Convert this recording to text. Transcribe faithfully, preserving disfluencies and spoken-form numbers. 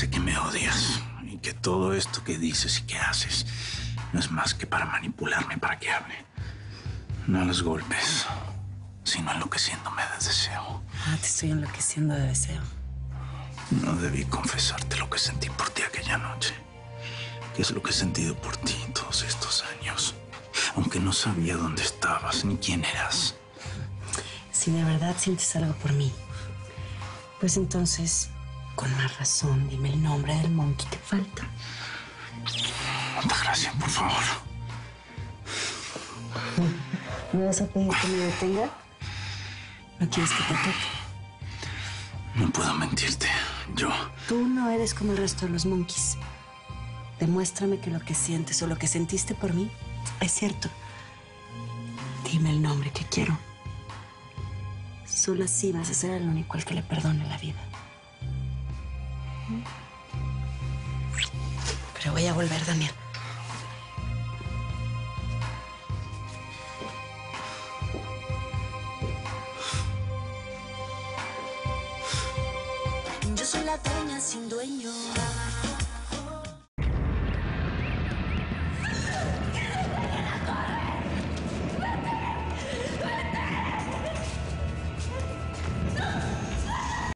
sé que me odias y que todo esto que dices y que haces no es más que para manipularme, para que hable. No a los golpes, sino enloqueciéndome de deseo. Ah, te estoy enloqueciendo de deseo. No debí confesarte lo que sentí por ti aquella noche. ¿Qué es lo que he sentido por ti todos estos años? Aunque no sabía dónde estabas ni quién eras. Si de verdad sientes algo por mí, pues entonces, con más razón, dime el nombre del monkey que falta. Muchas gracias, por favor. ¿Me vas a pedir que me detenga? ¿No quieres que te toque? No puedo mentirte. Yo... Tú no eres como el resto de los monkeys. Demuéstrame que lo que sientes o lo que sentiste por mí es cierto. Dime el nombre que quiero. Solo así vas a ser el único al que le perdone la vida. Pero voy a volver, Daniel. Yo soy la dueña sin dueño.